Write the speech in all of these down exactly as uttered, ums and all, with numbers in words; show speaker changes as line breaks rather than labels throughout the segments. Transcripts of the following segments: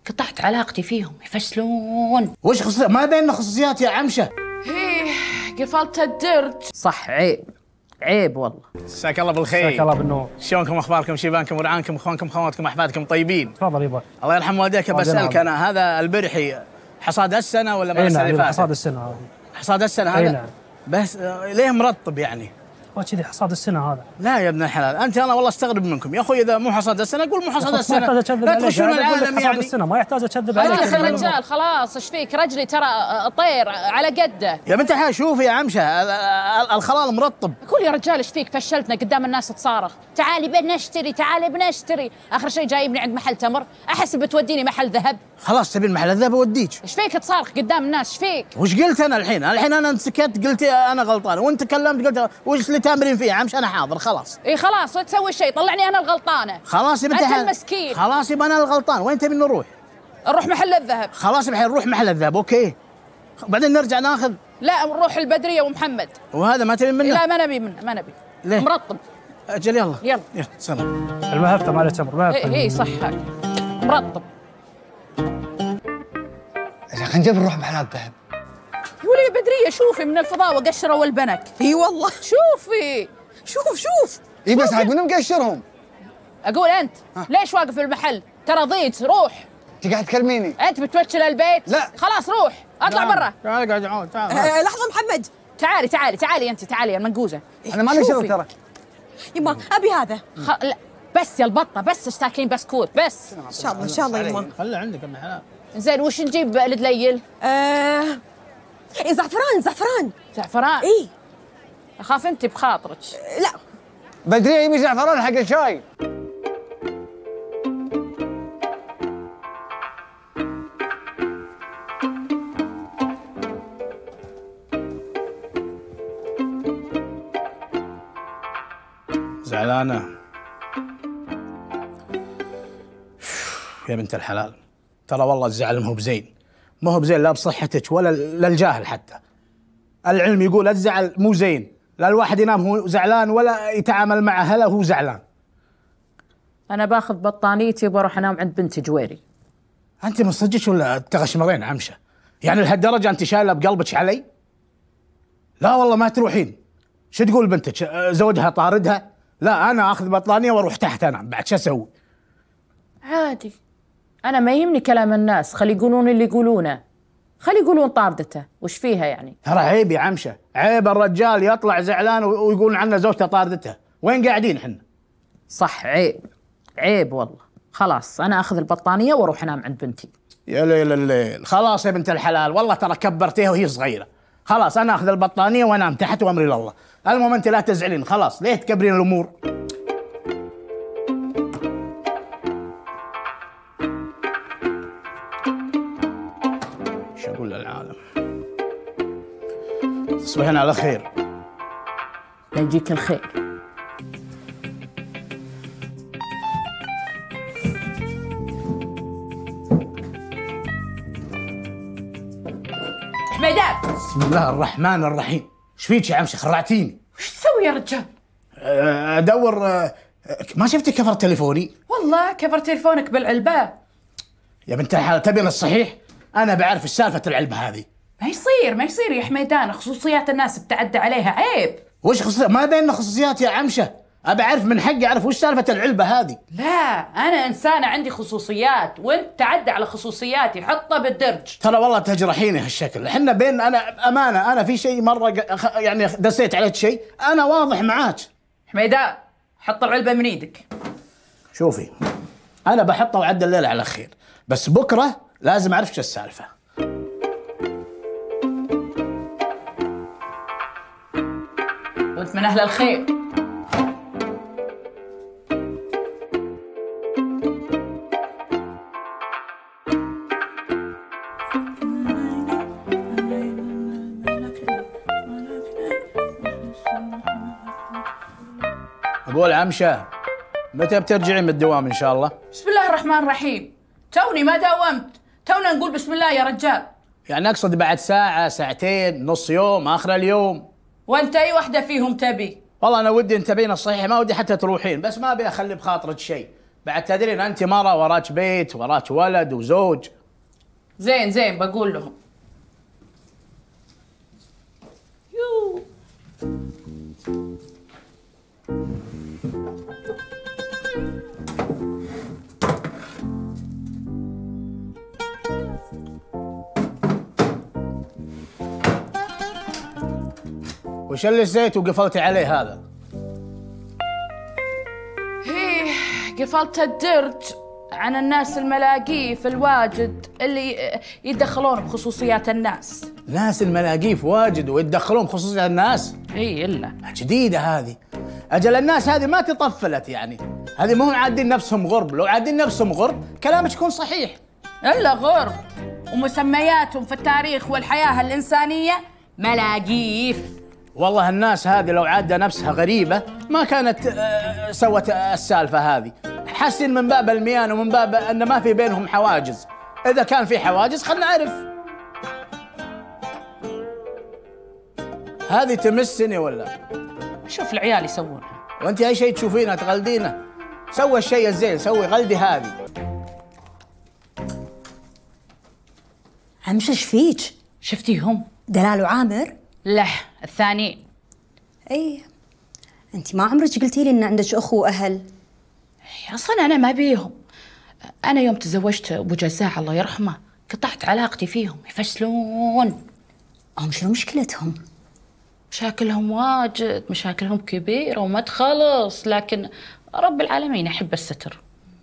قطعت علاقتي فيهم يفشلون.
وش خصوصيات؟ ما بيننا خصوصيات يا عمشه.
ايه قفلت الدرج. صح عيب عيب والله.
مساك الله بالخير.
مساك الله بالنور.
شلونكم اخباركم شيبانكم ورعانكم اخوانكم اخواتكم احبابكم طيبين؟
تفضل يبا.
الله يرحم والديك. بسالك انا هذا البرحي حصاد السنه ولا ما السنه اللي فاتت؟
حصاد السنه هذا.
حصاد السنه هذا؟
اي نعم.
بس ليه مرطب يعني؟
هو كذي حصاد السنه هذا.
لا يا ابن الحلال انت انا والله استغرب منكم يا اخوي. اذا مو حصاد السنه قول مو حصاد السنه.
ما يحتاج
لا تخشون العالم يعني.
حصاد السنه ما يحتاج اكذب عليك.
خلاص يا رجال خلاص ايش فيك؟ رجلي ترى طير على قده.
يا بنت الحلال شوفي يا عمشه الخلال مرطب.
قول يا رجال ايش فيك؟ فشلتنا قدام الناس تصارخ تعالي بنشتري تعالي بنشتري. اخر شيء جايبني عند محل تمر احسب بتوديني محل ذهب.
خلاص تبين محل الذهب اوديك.
ايش فيك تصارخ قدام الناس؟ ايش فيك؟
وش قلت انا الحين؟ الحين انا سكت قلت انا غلطان وانت تكلمت قلت وش اللي تامرين فيه يا عمش؟ انا حاضر خلاص.
اي خلاص لا تسوي شيء طلعني انا الغلطانه.
خلاص يا بنت
انت المسكين.
خلاص يبقى انا الغلطان. وين تبي نروح؟
نروح محل الذهب.
خلاص الحين نروح محل الذهب اوكي. بعدين نرجع ناخذ.
لا نروح البدريه ومحمد.
وهذا ما تبي منه؟
لا ما نبي منه ما نبي.
ليه؟
مرطب.
اجل يلا
يلا
يلا سلام.
المهفته مال تمر مهفته.
اي صح هاي مرطب.
خلينا نجرب نروح محل الذهب.
يا ولي بدريه شوفي من الفضاوه قشره والبنك.
اي والله
شوفي
شوف شوف.
اي بس عاد من مقشرهم؟
اقول انت ها. ليش واقف في المحل؟ ترى ضيت روح.
انت قاعد تكلميني؟
انت بتوكل البيت؟
لا
خلاص روح اطلع برا.
تعال قاعد عود تعال.
آه لحظه محمد.
تعالي تعالي تعالي انت تعالي يا المنقوزه.
انا ما لي شغل ترى.
يما ابي هذا.
خ... لا بس يا البطه بس ايش تاكلين بسكوت بس.
ان شاء الله ان شاء الله يما.
خلي عندك ابن حلال.
زين وش نجيب لدليل؟
آه إيه زعفران زعفران.
زعفران؟
اي
اخاف انت بخاطرك.
لا
بدريه يبي زعفران حق الشاي.
زعلانه يا بنت الحلال. ترى والله الزعل ما هو بزين. ما هو بزين لا بصحتك ولا للجاهل حتى. العلم يقول الزعل مو زين. لا الواحد ينام هو زعلان ولا يتعامل مع اهله وهو زعلان.
انا باخذ بطانيتي وبروح انام عند بنتي جويري.
انت من صدقك ولا تغشمرين عمشه؟ يعني لهالدرجه انت شايله بقلبك علي؟ لا والله ما تروحين. شو تقول بنتك؟ زوجها طاردها؟ لا انا اخذ بطانيه واروح تحت انام. بعد شو اسوي؟
عادي انا ما يهمني كلام الناس. خلي يقولون اللي يقولونه. خلي يقولون طاردته وش فيها يعني؟
ترى عيب يا عمشه. عيب الرجال يطلع زعلان ويقولون عنه زوجته طاردته. وين قاعدين احنا؟
صح عيب عيب والله. خلاص انا اخذ البطانيه واروح انام عند بنتي.
يا ليل الليل. خلاص يا بنت الحلال والله ترى كبرتيها وهي صغيره. خلاص انا اخذ البطانيه وانام تحت وامري لله. المهم انت لا تزعلين خلاص. ليه تكبرين الامور؟ ايش اقول للعالم؟ تصبحين على خير.
لا يجيك الخير. حميدان.
بسم الله الرحمن الرحيم. ايش فيك يا عمشه؟ خرعتيني.
وش تسوي يا رجال؟
ادور. ما شفتي كفر تليفوني؟
والله كفر تليفونك بالعلبه.
يا بنت الحلال تبين الصحيح؟ انا بعرف ايش سالفه العلبه هذه.
ما يصير ما يصير يا حميدان. خصوصيات الناس بتعدى عليها عيب.
وش خصوصيات؟ ما بيننا خصوصيات يا عمشه. ابى اعرف من حقي اعرف وش سالفه العلبه هذه.
لا انا انسانه عندي خصوصيات وانت تعدى على خصوصياتي. حطها بالدرج.
ترى والله تجرحيني هالشكل. احنا بين انا امانه انا في شيء مره يعني دسيت عليك شيء. انا واضح معاك.
حميدان حط العلبه من ايدك.
شوفي انا بحطها وعد الليله على خير. بس بكره لازم اعرف شو السالفه.
وانت من اهل الخير.
اقول عمشه متى بترجعين من الدوام ان شاء الله؟
بسم الله الرحمن الرحيم. توني ما داومت. تونا نقول بسم الله يا رجال.
يعني اقصد بعد ساعه ساعتين نص يوم اخر اليوم.
وانت اي وحده فيهم تبي؟
والله انا ودي انت بين الصحيح ما ودي حتى تروحين. بس ما ابي اخلي بخاطرك شيء. بعد تدرين انت مره وراك بيت وراك ولد وزوج.
زين زين بقول لهم. يو
وش اللي زيت وقفلتي عليه هذا؟
ايه قفلت الدرج عن الناس الملاقيف الواجد اللي يتدخلون بخصوصيات الناس.
ناس الملاقيف واجد ويتدخلون بخصوصيات الناس؟
اي الا
جديدة هذه. أجل الناس هذه ما تطفلت يعني، هذه مو عادين نفسهم غرب، لو عادين نفسهم غرب كلامك يكون صحيح.
الا غرب ومسمياتهم في التاريخ والحياة الإنسانية ملاقيف.
والله الناس هذه لو عادة نفسها غريبة ما كانت آه، سوت السالفة هذه. حاسين من باب الميان ومن باب أن ما في بينهم حواجز. إذا كان في حواجز خلنا نعرف. هذه تمسني ولا؟
شوف العيال يسوونها.
وأنت أي شيء تشوفينه تغلدينه. سوي الشيء الزين، سوي غلدي هذه.
عم شش فيك؟
شفتيهم؟
دلال وعامر؟
لا الثاني.
اي انت ما عمرك قلتي لي ان عندك اخو واهل.
اصلا انا ما بيهم. انا يوم تزوجت ابو جزاع الله يرحمه قطعت علاقتي فيهم، يفشلون.
هم شنو مشكلتهم؟
مشاكلهم واجد، مشاكلهم كبيره وما تخلص، لكن رب العالمين يحب الستر.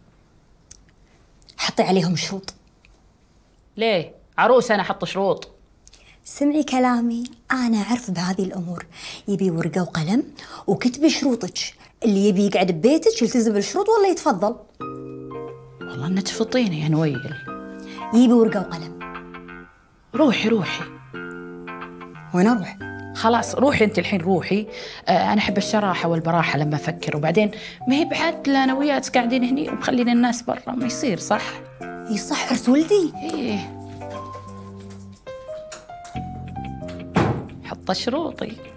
حطي عليهم شروط.
ليه؟ عروس انا احط شروط؟
سمعي كلامي، أنا أعرف بهذه الأمور. يبي ورقة وقلم وكتبي شروطك، اللي يبي يقعد ببيتك يلتزم بالشروط ولا يتفضل.
والله انك تفطيني يا نويل.
يبي ورقة وقلم.
روحي روحي.
وين أروح؟
خلاص روحي انت الحين روحي. آه انا احب الشراحه والبراحه لما افكر، وبعدين ما هي بعد انا وياك قاعدين هني ومخلين الناس برا، ما يصير صح؟
اي صح عرس ولدي.
ايه حط شروطي.